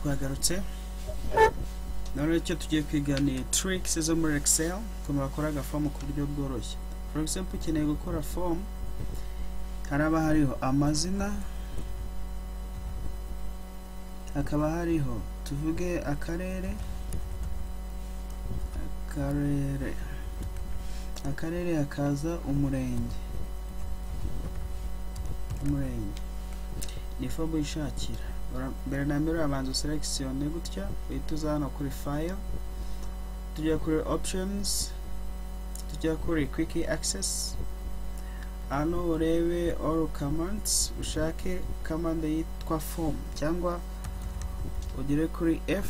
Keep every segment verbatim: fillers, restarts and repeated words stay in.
twagarutse none icyo tugiye kwiga ni tricks zo muri Excel kuma bakora agaform ku buryo bworoshye. For example, ukeneye gukora form haraba hariho amazina, hakaba hariho tuvuge akarere akarere akarere hakaza umurenge umurenge ni form ishakira mbere na mbere abanza selection gutya uhita hano kuri file, tujya kuri options, tujya kuri quick access, hano urebe all commands, ushake command yitwa form cyangwa ugire kuri F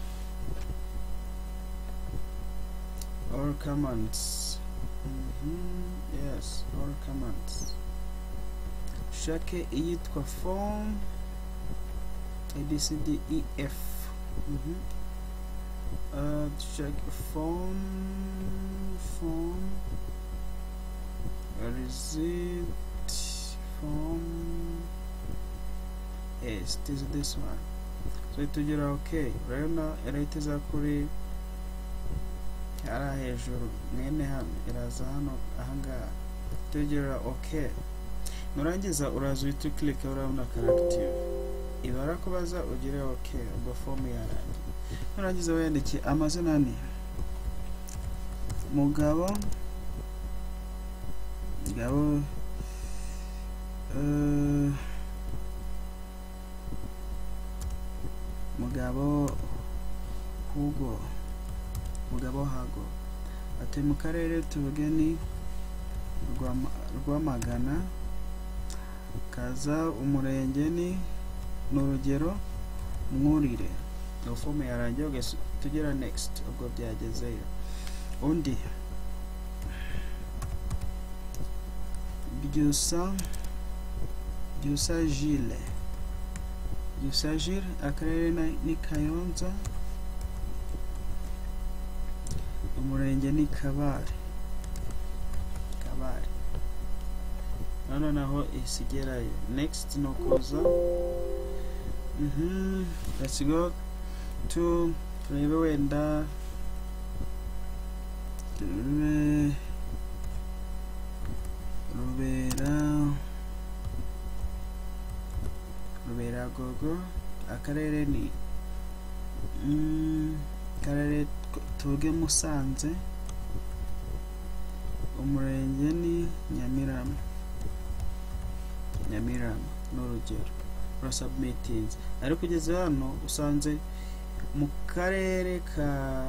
all commands. Mm-hmm. Yes, all commands, ushake iyitwa form A B C D E F. Mm-hmm. Uh, check form form where is it? Form, yes, it is this one. So tugira okay rero irahita kuri ara hejuru mwene hano iraza hano ahangaha tugira okay, nurangiza uraza uhita click urabona character ibara kubaza ugire okay ubwo form yarangiye. Nurangiza wandike amazina ni Mugabo Mugabo uh, Mugabo Hugo Mugabo Hago ati mu karere tuvuge ni Rwamagana, kaza umurenge ni n'urugero Mwurire. No form yarangiye tugira next ubwo byagezeyo. Undi Byusa Byusa Gilles Byusa Gilles akarere ni Kayonza, umurenge ni Kabare Kabare. Nano naho isigerayo next no kuza. Mhm. Let's go to turebe wenda turebe Rubera Rubera Gogo akarere ni mm, akarere tuge Musanze, umurenge ni Nyamirama Nyamirama n'urugero pro submitting. Ariko kugeze hano usanze mu karere ka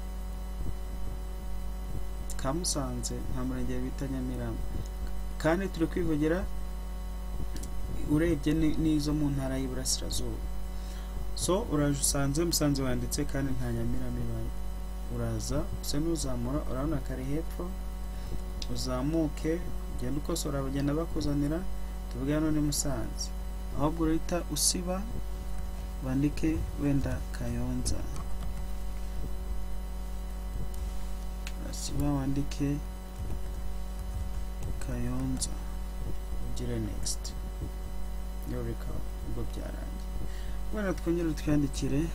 ka Musanze nta murenge bita Nyamirama, kandi turi kwivugira urebye nizo mu ntara y'Iburasirazuba. So uraje usanze Musanze wanditse kandi nta Nyamirama ibaye, uraza se n'uzamura urabona kare hepfo, uzamuke ugenda ukosora bagenda bakuzanira tuvuge hano ni Musanze, ahubwo urita usiba wandike wenda Kayonza, asiba wandike Kayonza ugire next yo record ubwo byarangiye. Wenda twongere twandikire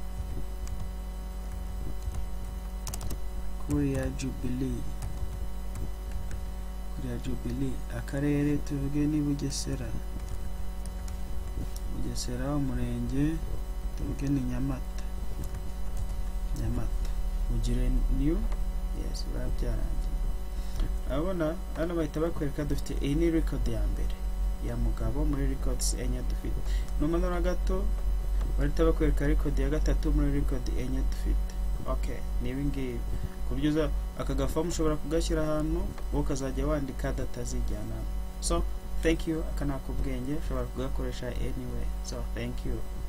kuri ya Jubilee kuri ya Jubilee akarere tuvuge ni Bugesera Bugesera, umurenge tuvuge ni Nyamata Nyamata ugire new. Yes, urabyarangiye. Abona hano bahita bakwereka dufite iyi ni record ya mbere ya Mugabo muri records enye dufite. Numanura gato bahita bakwereka record ya gatatu muri record enye dufite. Okay, nibi ngibi kubyuza aka gaform ushobora kugashyira ahantu ukazajya wandika data zijyana. So thank you, akana kubwenge ushobora kugakoresha anyway. So thank you.